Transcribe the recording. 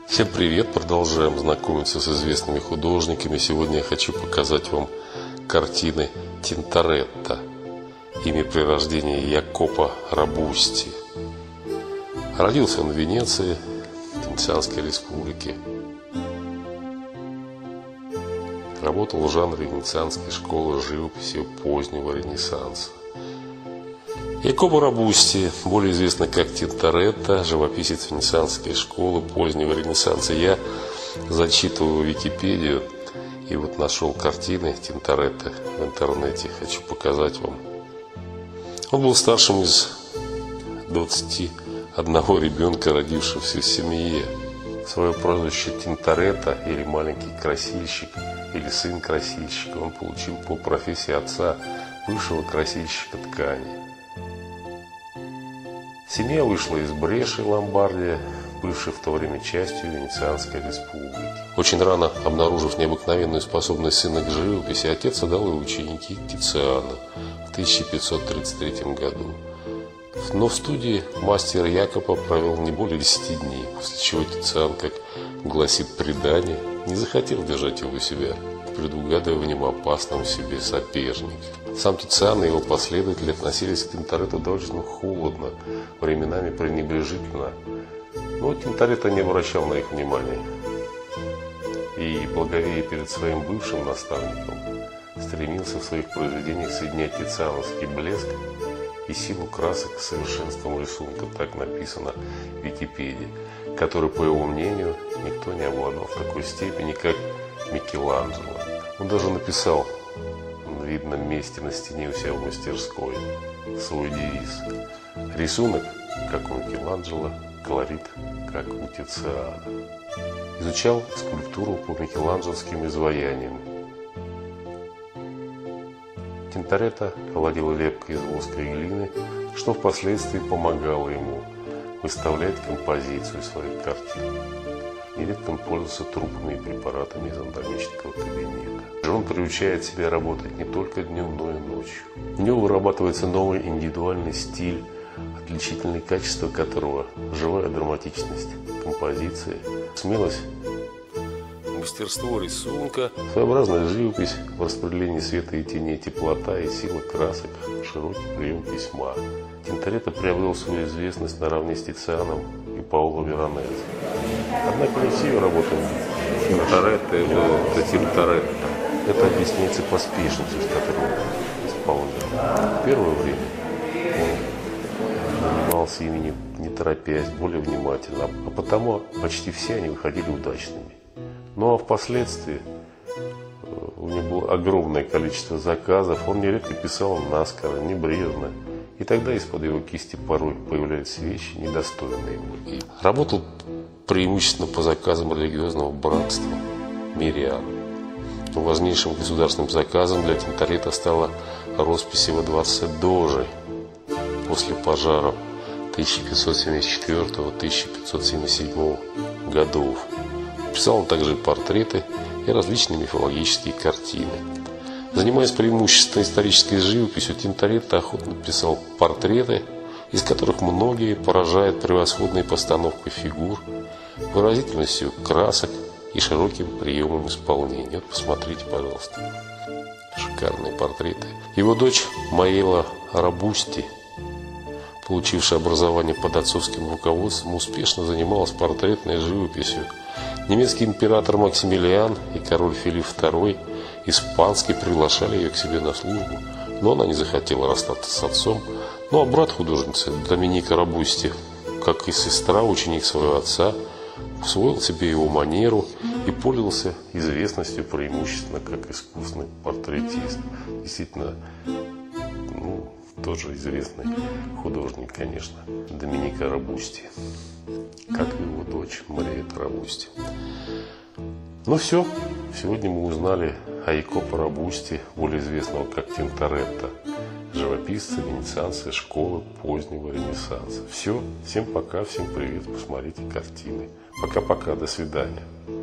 Всем привет! Продолжаем знакомиться с известными художниками. Сегодня я хочу показать вам картины Тинторетто. Имя при рождении Якопо Рабусти. Родился он в Венеции, Венецианской республике. Работал в жанре венецианской школы живописи позднего Ренессанса. Якопо Рабусти, более известный как Тинторетто, живописец венецианской школы позднего Ренессанса. Я зачитываю Википедию и вот нашел картины Тинторетто в интернете. Хочу показать вам. Он был старшим из 21 ребенка, родившегося в семье. Свое прозвище Тинторетто, или маленький красильщик, или сын красильщика, он получил по профессии отца, бывшего красильщика ткани. Семья вышла из Бреши, Ломбардия, бывшей в то время частью Венецианской республики. Очень рано обнаружив необыкновенную способность сына к живописи, отец отдал его ученики Тициана в 1533 году. Но в студии мастер Якопо провел не более 10 дней, после чего Тициан, как гласит предание, не захотел держать его у себя, предугадывая в нем опасного себе соперника. Сам Тициан и его последователи относились к Тинторетто довольно холодно, временами пренебрежительно, но Тинторетто не обращал на их внимания. И, благовея перед своим бывшим наставником, стремился в своих произведениях соединять тициановский блеск и силу красок с совершенством рисунка, так написано в Википедии, который, по его мнению, никто не обладал в такой степени, как Микеланджело. Он даже написал в видном месте на стене у себя в мастерской свой девиз: рисунок, как у Микеланджело, колорит, как у Тициана. Изучал скульптуру по микеланджеловским изваяниям. Тинторетто владел лепкой из воска и глины, что впоследствии помогало ему выставлять композицию своих картин. Нередко он пользовался трупами и препаратами из анатомического кабинета. Он приучает себя работать не только днем, но и ночью. В нем вырабатывается новый индивидуальный стиль, отличительные качества которого – живая драматичность композиции, смелость, мастерство рисунка, своеобразная живопись в распределении света и теней, теплота и сила красок, широкий прием письма. Тинторетто приобрел свою известность наравне с Тицианом и Паоло Веронезе. Однако не все его работы Тинторетто это Тинторетто. Это объясняется поспешностью, с которой он исполнял. В первое время он занимался ими не торопясь, более внимательно, а потому почти все они выходили удачными. Ну а впоследствии у него было огромное количество заказов, он нередко писал наскоро, небрежно, и тогда из-под его кисти порой появляются вещи, недостойные его. И работал преимущественно по заказам религиозного братства мирян. Но важнейшим государственным заказом для Тинторетто стала роспись во дворце Дожи после пожаров 1574-1577 годов. Писал он также портреты и различные мифологические картины. Занимаясь преимущественно исторической живописью, Тинторетто охотно писал портреты, из которых многие поражают превосходной постановкой фигур, выразительностью красок и широким приемом исполнения. Вот посмотрите, пожалуйста, шикарные портреты. Его дочь Маэла Рабусти, получившая образование под отцовским руководством, успешно занималась портретной живописью. Немецкий император Максимилиан и король Филипп II испанский приглашали ее к себе на службу, но она не захотела расстаться с отцом. Ну а брат художницы Доминика Рабусти, как и сестра, ученик своего отца, усвоил себе его манеру и пользовался известностью преимущественно как искусный портретист. Действительно, тоже известный художник, конечно, Доминика Рабусти, как и его дочь Мариетта Рабусти. Ну все, сегодня мы узнали о Якопо Рабусти, более известного как Тинторетто, живописца венецианской школы позднего Ренессанса. Все, всем пока, всем привет, посмотрите картины. Пока-пока, до свидания.